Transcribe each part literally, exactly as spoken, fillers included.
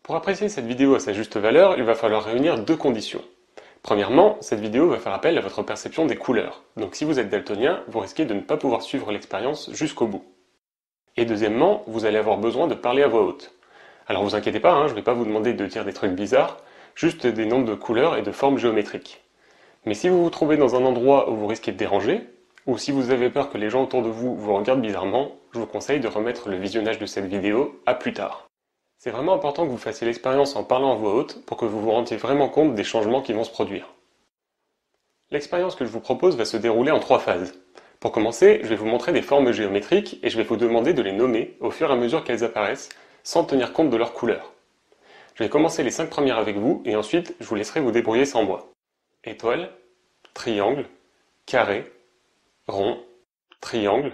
Pour apprécier cette vidéo à sa juste valeur, il va falloir réunir deux conditions. Premièrement, cette vidéo va faire appel à votre perception des couleurs. Donc si vous êtes daltonien, vous risquez de ne pas pouvoir suivre l'expérience jusqu'au bout. Et deuxièmement, vous allez avoir besoin de parler à voix haute. Alors vous inquiétez pas, hein, je ne vais pas vous demander de dire des trucs bizarres, juste des noms de couleurs et de formes géométriques. Mais si vous vous trouvez dans un endroit où vous risquez de déranger, ou si vous avez peur que les gens autour de vous vous regardent bizarrement, je vous conseille de remettre le visionnage de cette vidéo à plus tard. C'est vraiment important que vous fassiez l'expérience en parlant à voix haute pour que vous vous rendiez vraiment compte des changements qui vont se produire. L'expérience que je vous propose va se dérouler en trois phases. Pour commencer, je vais vous montrer des formes géométriques et je vais vous demander de les nommer au fur et à mesure qu'elles apparaissent, sans tenir compte de leur couleur. Je vais commencer les cinq premières avec vous et ensuite je vous laisserai vous débrouiller sans moi. Étoile, triangle, carré, rond, triangle.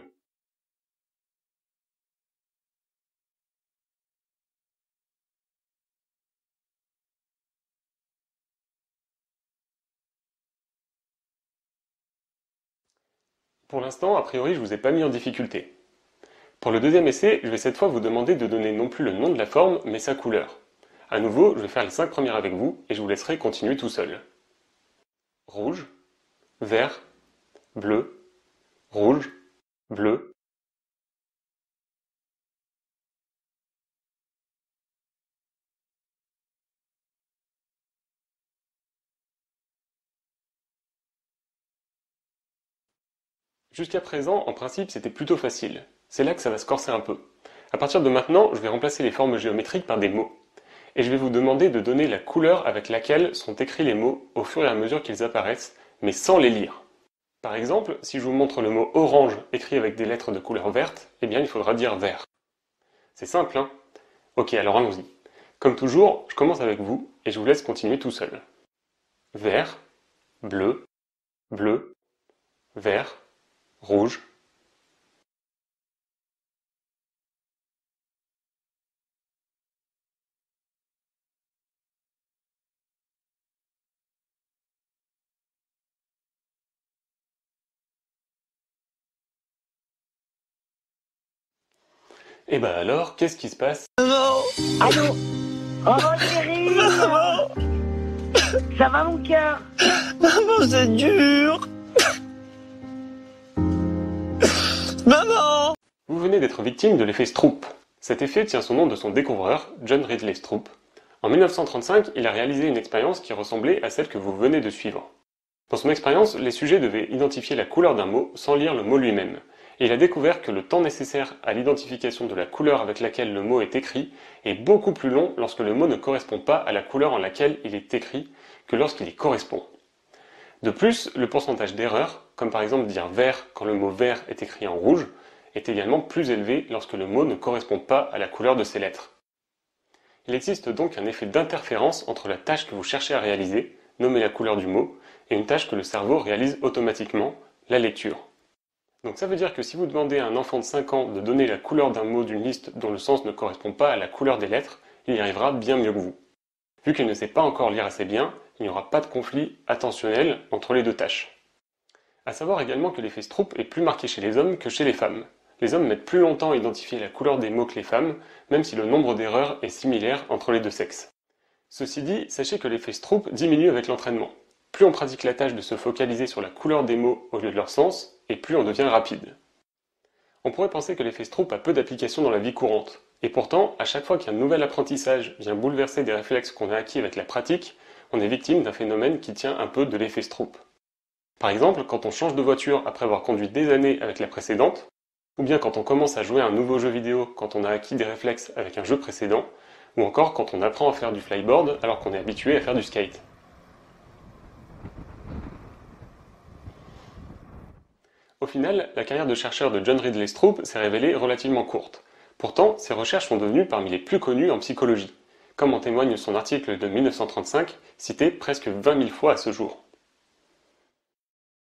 Pour l'instant, a priori, je ne vous ai pas mis en difficulté. Pour le deuxième essai, je vais cette fois vous demander de donner non plus le nom de la forme, mais sa couleur. À nouveau, je vais faire les cinq premières avec vous et je vous laisserai continuer tout seul. Rouge, vert, bleu, rouge, bleu. Jusqu'à présent, en principe, c'était plutôt facile. C'est là que ça va se corser un peu. À partir de maintenant, je vais remplacer les formes géométriques par des mots. Et je vais vous demander de donner la couleur avec laquelle sont écrits les mots au fur et à mesure qu'ils apparaissent, mais sans les lire. Par exemple, si je vous montre le mot orange écrit avec des lettres de couleur verte, eh bien il faudra dire vert. C'est simple, hein? Ok, alors allons-y. Comme toujours, je commence avec vous et je vous laisse continuer tout seul. Vert, bleu, bleu, vert, rouge. Et bah alors, qu'est-ce qui se passe? Maman! Allô? Oh chérie! Maman! Ça va mon cœur? Maman, c'est dur! Maman! Vous venez d'être victime de l'effet Stroop. Cet effet tient son nom de son découvreur, John Ridley Stroop. En mille neuf cent trente-cinq, il a réalisé une expérience qui ressemblait à celle que vous venez de suivre. Dans son expérience, les sujets devaient identifier la couleur d'un mot sans lire le mot lui-même. Et il a découvert que le temps nécessaire à l'identification de la couleur avec laquelle le mot est écrit est beaucoup plus long lorsque le mot ne correspond pas à la couleur en laquelle il est écrit que lorsqu'il y correspond. De plus, le pourcentage d'erreurs, comme par exemple dire vert quand le mot vert est écrit en rouge, est également plus élevé lorsque le mot ne correspond pas à la couleur de ses lettres. Il existe donc un effet d'interférence entre la tâche que vous cherchez à réaliser, nommer la couleur du mot, et une tâche que le cerveau réalise automatiquement, la lecture. Donc ça veut dire que si vous demandez à un enfant de cinq ans de donner la couleur d'un mot d'une liste dont le sens ne correspond pas à la couleur des lettres, il y arrivera bien mieux que vous. Vu qu'il ne sait pas encore lire assez bien, il n'y aura pas de conflit attentionnel entre les deux tâches. À savoir également que l'effet Stroop est plus marqué chez les hommes que chez les femmes. Les hommes mettent plus longtemps à identifier la couleur des mots que les femmes, même si le nombre d'erreurs est similaire entre les deux sexes. Ceci dit, sachez que l'effet Stroop diminue avec l'entraînement. Plus on pratique la tâche de se focaliser sur la couleur des mots au lieu de leur sens, et plus on devient rapide. On pourrait penser que l'effet Stroop a peu d'application dans la vie courante, et pourtant, à chaque fois qu'un nouvel apprentissage vient bouleverser des réflexes qu'on a acquis avec la pratique, on est victime d'un phénomène qui tient un peu de l'effet Stroop. Par exemple, quand on change de voiture après avoir conduit des années avec la précédente, ou bien quand on commence à jouer à un nouveau jeu vidéo quand on a acquis des réflexes avec un jeu précédent, ou encore quand on apprend à faire du flyboard alors qu'on est habitué à faire du skate. Au final, la carrière de chercheur de John Ridley Stroop s'est révélée relativement courte. Pourtant, ses recherches sont devenues parmi les plus connues en psychologie, comme en témoigne son article de mille neuf cent trente-cinq, cité presque vingt mille fois à ce jour.